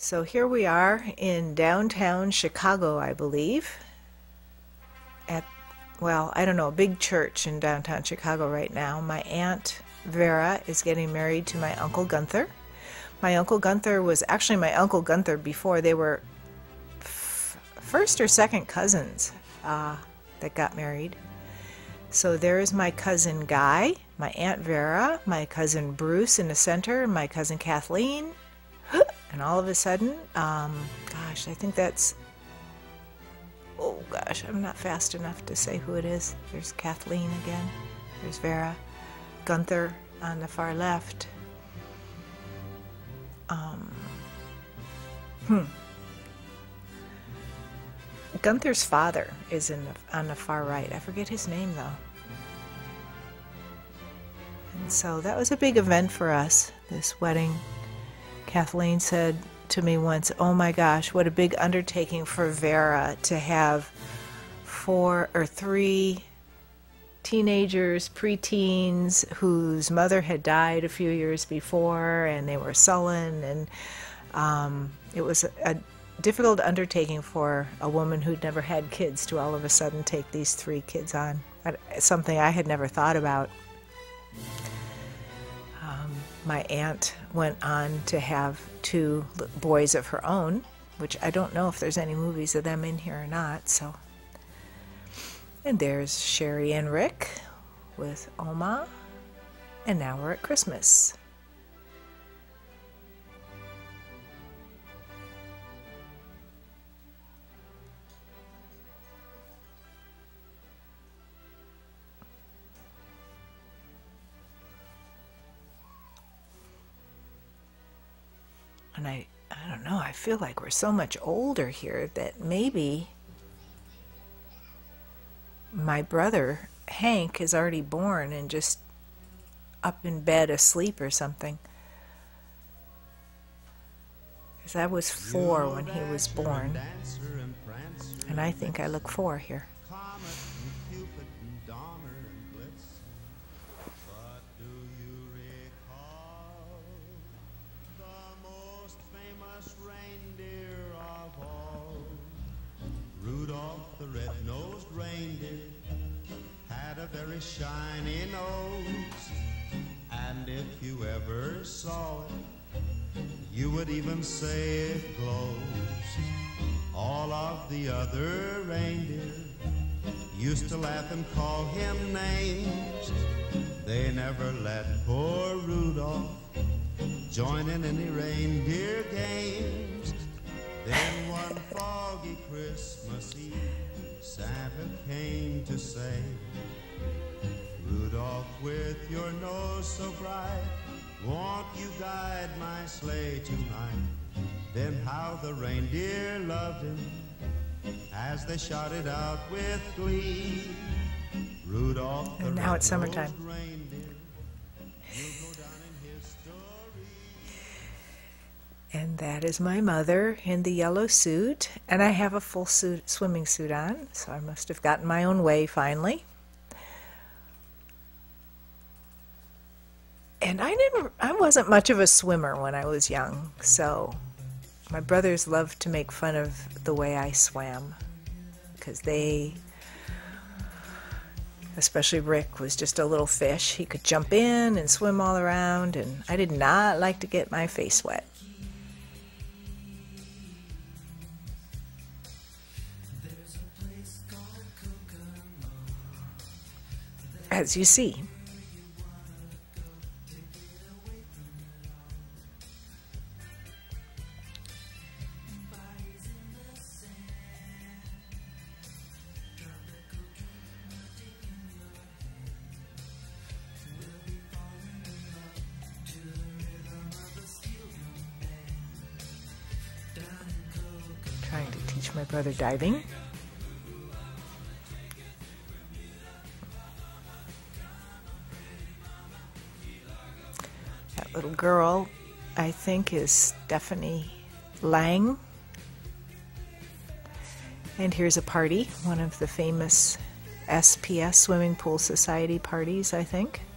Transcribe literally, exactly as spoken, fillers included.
So here we are in downtown Chicago, I believe, at, well, I don't know, a big church in downtown Chicago right now. My Aunt Vera is getting married to my Uncle Gunther. My Uncle Gunther was actually my Uncle Gunther before. They were f first or second cousins uh, that got married. So there is my cousin Guy, my Aunt Vera, my cousin Bruce in the center, my cousin Kathleen, and all of a sudden, um, gosh, I think that's, oh gosh, I'm not fast enough to say who it is. There's Kathleen again, there's Vera, Gunther on the far left. Um, hmm. Gunther's father is in the, on the far right. I forget his name though. And so that was a big event for us, this wedding. Kathleen said to me once, oh my gosh, what a big undertaking for Vera to have four or three teenagers, preteens, whose mother had died a few years before and they were sullen, and um, it was a, a difficult undertaking for a woman who'd never had kids to all of a sudden take these three kids on. Something I had never thought about. Um, my aunt went on to have two boys of her own, which I don't know if there's any movies of them in here or not. So, and there's Sherry and Rick with Oma, and now we're at Christmas. And I, I don't know, I feel like we're so much older here that maybe my brother Hank is already born and just up in bed asleep or something. Because I was four when he was born, and I think I look four here. Rudolph the red-nosed reindeer had a very shiny nose, and if you ever saw it, you would even say it glows. All of the other reindeer used to laugh and call him names. They never let poor Rudolph join in any reindeer games. Then one foggy Christmas Eve, Santa came to say, Rudolph, with your nose so bright, won't you guide my sleigh tonight? Then how the reindeer loved him as they shouted out with glee, Rudolph the and now it's summertime. And that is my mother in the yellow suit, and I have a full suit, swimming suit on, so I must have gotten my own way finally. And I didn't, I wasn't much of a swimmer when I was young, so my brothers loved to make fun of the way I swam, because they, especially Rick, was just a little fish. He could jump in and swim all around, and I did not like to get my face wet. As you see. Trying to teach my brother diving. Little girl, I think, is Stephanie Lang. And here's a party, one of the famous S P S Swimming Pool Society parties, I think.